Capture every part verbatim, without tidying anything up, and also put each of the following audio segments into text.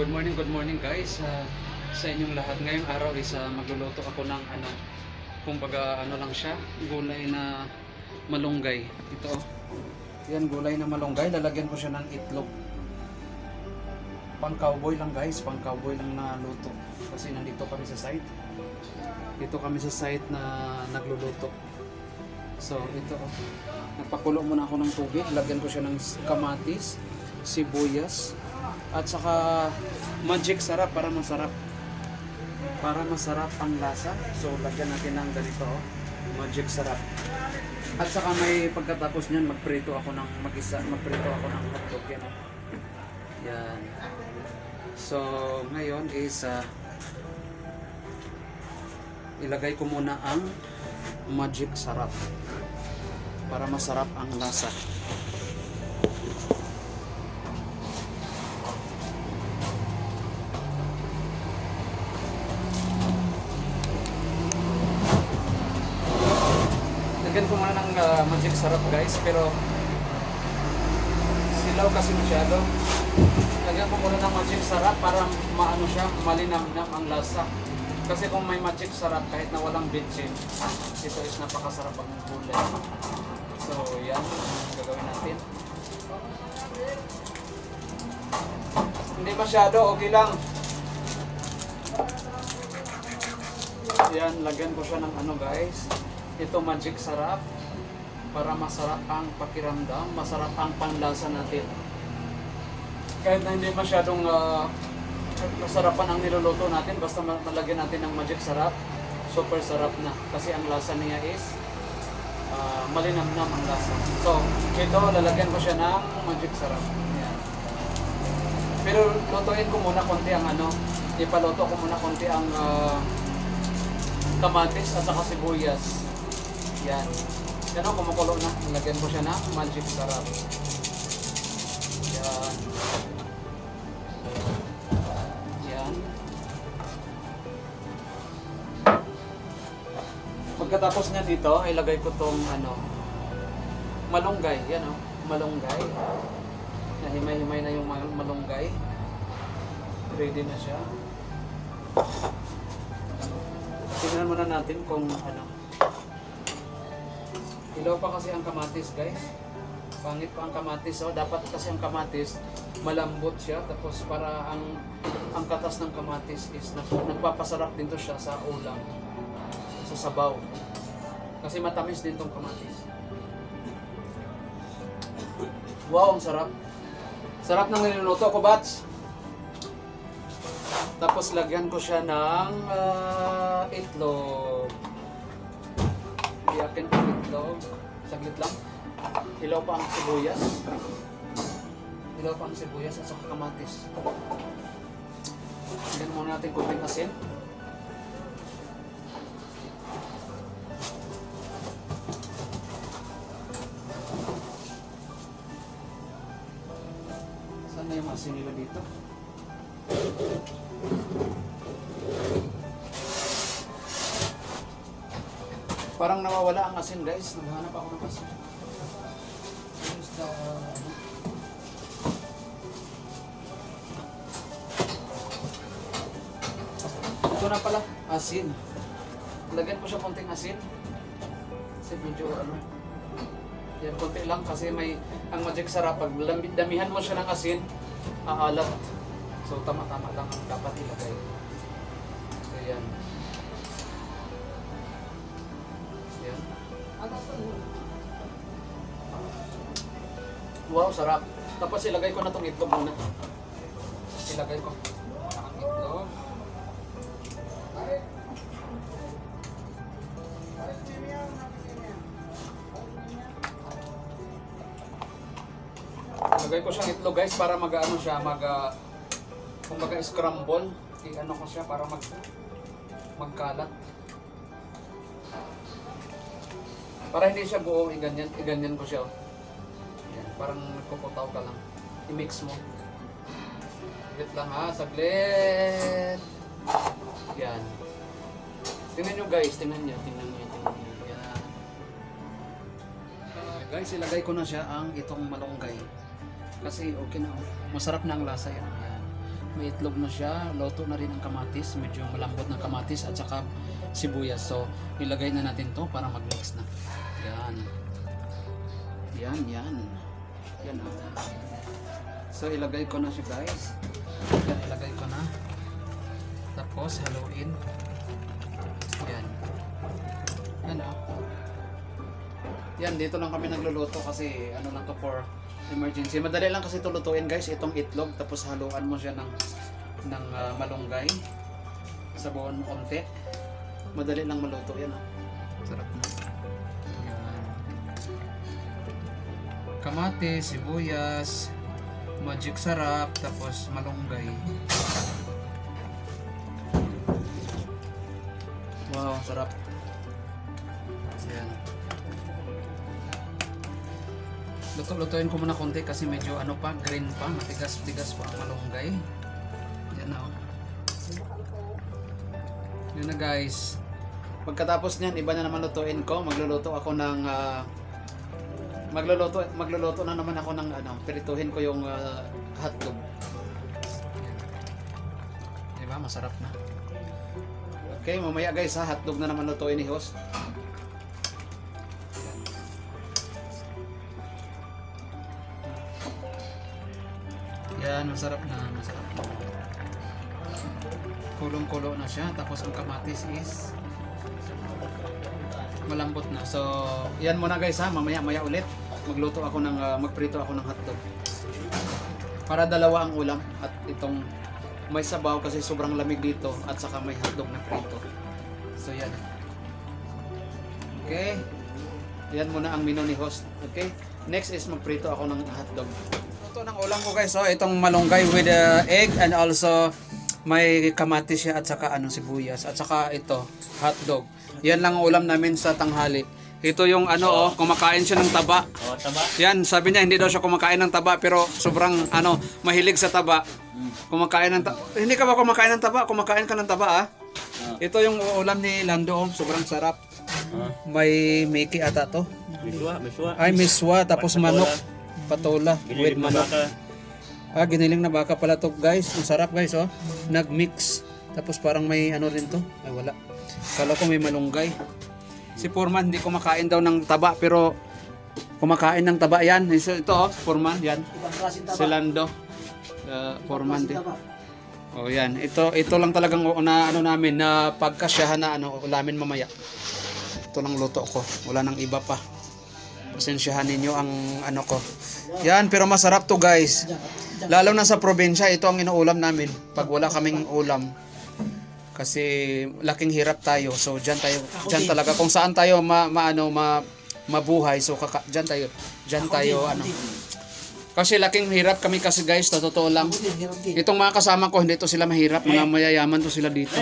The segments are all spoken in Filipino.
good morning, good morning guys uh, sa inyong lahat. Ngayong araw is uh, magluluto ako ng ano, kumbaga ano lang siya, gulay na malunggay. Ito oh. Yan, gulay na malunggay, lalagyan ko siya ng itlog. Pang cowboy lang guys, pang cowboy lang na luto. Kasi nandito kami sa site. Dito kami sa site na nagluluto. So ito oh. Nagpakulo muna ako ng tubig, lagyan ko siya ng kamatis, sibuyas, at saka magic sarap para masarap. Para masarap ang lasa. So lagyan natin ng ganito oh, magic sarap. At saka may pagkatapos niyan magprito ako ng mag-isa, magprito ako ng hotdog yan. Oh. Yan. So ngayon is uh, ilagay ko muna ang magic sarap para masarap ang lasa. Lagyan ko muna ng uh, magic sarap guys, pero silaw kasi masyado. Lagyan ko muna ng magic sarap para maano siya, malinamnam ang lasa. Kasi kung may magic sarap kahit na walang bitchin, ito is napakasarap ang gulay. So yan, gagawin natin. Hindi masyado, okay lang. Yan, lagyan ko siya ng ano guys, ito magic sarap para masarap ang pakiramdam, masarap ang panlasa natin. Kahit na hindi masyadong uh, masarapan ang niluluto natin, basta malagyan natin ng magic sarap, super sarap na. Kasi ang lasa niya is uh, malinamnam ang lasa. So ito, lalagyan ko siya ng magic sarap. Yan. Pero lutuin ko muna konti ang ano, ipaluto ko muna konti ang uh, kamatis at saka sibuyas. Yan. Yan o, kumukulo na. Lagyan ko siya ng magic sarap. Yan. Yan. Pagkatapos niya dito, ilagay ko tong ano, malunggay. Yan o, malunggay. Nahimay-himay na yung malunggay. Ready na siya. Tingnan muna natin kung ano. Ilaw pa kasi ang kamatis guys. Pangit pa ang kamatis. So, dapat kasi ang kamatis malambot siya. Tapos para ang ang katas ng kamatis is nagpapasarap din to siya sa ulam. Sa sabaw. Kasi matamis din tong kamatis. Wow, ang sarap. Sarap ng niluluto ko, bats. Tapos lagyan ko siya ng uh, itlog. Iyakin ko itlog. Saglit lang. Hilaw pa ang sibuyas. Hilaw pa ang sibuyas at saka kamatis. Lagyan muna natin kunting asin. Saan na yung asin nila dito? Parang nawawala ang asin guys. Naghanap ako ng asin. Ito na pala, asin. Lagyan ko siya konting asin. Kasi medyo ano. Yan, konti lang kasi may ang magic sarap. Pag damihan mo siya ng asin, aalat. So tama-tama lang ang dapat ilagay. So yan. Yan. Wow, sarap. Tapos ilagay ko na tong itlog muna. Ilagay ko ang itlog. Ilagay ko siyang itlog guys para mag-ano siya, mag uh, kumbaga scramble. I-ano ko siya para mag magkalat. Para hindi siya buo, iganyan, iganyan ko siya. Yan, parang nagkukutaw ka lang. I-mix mo. Saglit lang ha, saglit. Yan. Tingnan nyo guys, tingnan nyo, tingnan nyo, tingnan nyo. Yan. Uh, guys, ilagay ko na siya ang itong malunggay. Kasi okay na, masarap na ang lasa yan. Yan. May itlog na siya. Luto na rin ang kamatis. Medyo malambot ng kamatis at saka sibuyas. So, ilagay na natin to para mag-mix na. Yan. Yan, yan. Yan o. So, ilagay ko na siya guys. Yan, ilagay ko na. Tapos, haluin. Yan. Yan o. Yan, dito lang kami nagluluto kasi ano lang to for emergency. Madali lang kasi ito lutuin guys, itong itlog. Tapos haluan mo siya ng, ng uh, malunggay. Sabawan mo konti. Madali lang maluto yan. Oh. Sarap na. Yan. Kamatis, sibuyas, magic sarap, tapos malunggay. Wow, sarap. Yan. Luto-lutuin ko muna konti kasi medyo ano pa, green pa, matigas-tigas pa ang malunggay. Yan na. Yan na guys. Pagkatapos niyan, iba na naman lutuin ko. Magluluto ako ng uh, magluluto magluluto na naman ako ng ano, pirituhin ko yung uh, hotdog. Diba? Masarap na. Okay, mamaya guys ha, hotdog na naman lutuin ni host. Yan, masarap na, masarap na. Kulong-kulo na siya, tapos ang kamatis is malambot na. So, yan muna guys ha, mamaya-maya ulit magluto ako ng uh, magprito ako ng hotdog. Para dalawa ang ulam at itong may sabaw kasi sobrang lamig dito at saka may hotdog na prito. So, yan. Okay. Yan muna ang menu ni host. Okay. Next is magprito ako ng hotdog. Ito ng ulam ko guys, so itong malunggay with uh, egg and also may kamatis siya at saka ano sibuyas at saka ito hotdog. Yan lang ang ulam namin sa tanghali. Ito yung ano oh, kumakain siya ng taba. Oh, taba. Yan, sabi niya hindi daw siya kumakain ng taba pero sobrang ano mahilig sa taba. Kumakain ng taba. Hindi ka ba kumakain ng taba? Kumakain ka ng taba ah. Ito yung ulam ni Lando, oh. Sobrang sarap. May Mickey ata to. Miswa, miswa. Ay miswa tapos manok. Patola with manok. Ah, giniling na baka pala to guys. Ang sarap guys oh. Nag-mix. Tapos parang may ano rin to. Ay wala. Kala ko may malunggay. Si Foreman hindi kumakain daw ng taba pero kumakain ng taba yan. So, ito oh, Foreman yan. Si Lando. Uh, Foreman din. Oh yan. Ito ito lang talagang na ano namin na pagkasyahan na ano ulamin mamaya. Ito lang luto ko. Wala nang iba pa. Pasensyahan ninyo ang ano ko. Yan, pero masarap to guys. Lalo na sa probinsya, ito ang inuulam namin. Pag wala kaming ulam. Kasi laking hirap tayo. So diyan tayo, diyan talaga kung saan tayo ma, ma ano ma mabuhay. So kaka, diyan tayo, diyan tayo ano. Kasi laking hirap kami kasi guys, sa totoo lang. Itong mga kasama ko, hindi to sila mahirap, mga mayayaman to sila dito.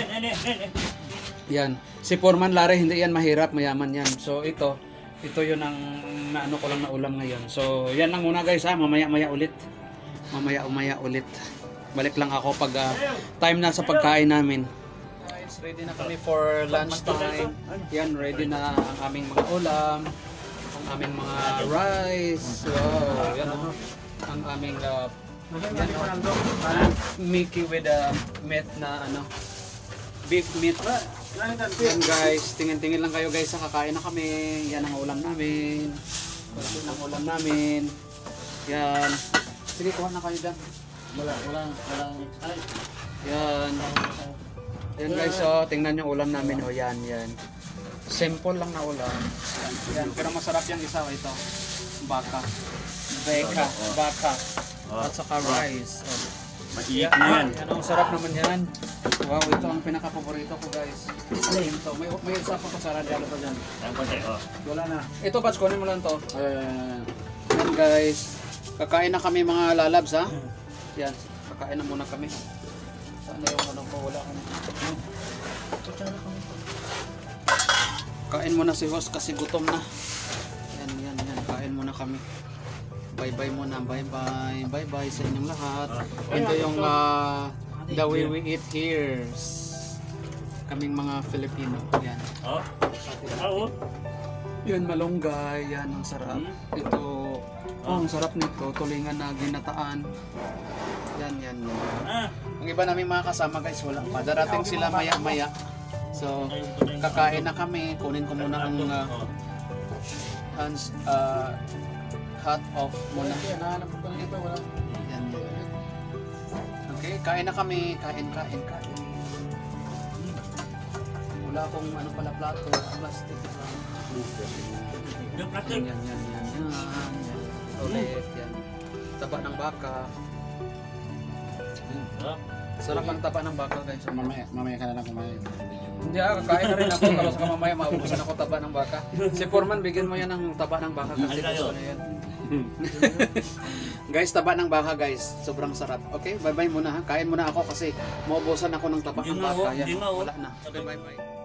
Yan. Si Foreman Lare, hindi yan mahirap, mayaman yan. So ito, ito yun ang naano ko lang na ulam ngayon. So yan lang muna guys ha, mamaya-maya ulit. Mamaya-maya ulit. Balik lang ako pag uh, time na sa pagkain namin. Guys, ready na kami for lunch time. Yan, ready na ang aming mga ulam. Ang aming mga rice. Wow, yan o. Ang aming uh, yan, uh, Mickey with uh, meat na ano, beef meat. Yan guys, tingin-tingin lang kayo guys, kakain na kami. Yan ang ulam namin. Yan ang ulam namin. Yan. Sige, kuha na kayo dyan. Wala, wala, wala. Yan. Yan guys, so tingnan yung ulam namin. O yan, yan. Simple lang na ulam. Yan, yan. Pero masarap yung isa. Ito. Baka. Beka. Baka. At saka rice. Oh. Maiyak na yan. Yan, ang sarap naman yan. Wow, ito ang pinaka-paborito ko guys. Ito, may, may isa pa kasara dyan pa dyan. Ang konti, oh. Wala na. Ito, Pats, kunin mo lang to. Ayan. Yan guys. Kakain na kami mga lalabs ha. Yan. Kakain na muna kami. Sana yung ano ko, wala kami. Kain muna si host kasi gutom na. Yan, yan, yan. Kain muna kami. Bye-bye muna. Bye-bye. Bye-bye sa inyong lahat. Ito yung uh, the way we eat here. Kaming mga Filipino. Yan. Oh. Oh. Yan, malunggay. Yan, ang sarap. Ito, oh, ang sarap nito. Tulingan na ginataan. Yan, yan, yan. Ang iba naming mga kasama guys, wala pa. Darating sila maya-maya. So, kakain na kami. Kunin ko muna ang uh, hands, uh, hat off muna. Nahanap ko lang ito, wala. Yan, yan. Okay, kain na kami. Kain, kain, kain. Wala akong ano pala plato. Plastic. Yung Yan, plastic. yan, yan, yan, yan, yan. Ulit, yan. Taba ng baka. Ah, Sarap ang taba ng baka guys. Mamaya, mamaya ka na lang kumain. Hindi ah, kakain na rin ako. Tapos ka mamaya maubusan ako taba ng baka. Si Foreman, bigyan mo yan ng taba ng baka kasi Ay, gusto ayun. na yan. Guys, taba ng baka guys. Sobrang sarap. Okay, bye-bye muna ha. Kain muna ako kasi maubusan ako ng taba Hindi ng nga, baka. oh. Hindi Yan, nga, oh. wala na. Okay, bye-bye.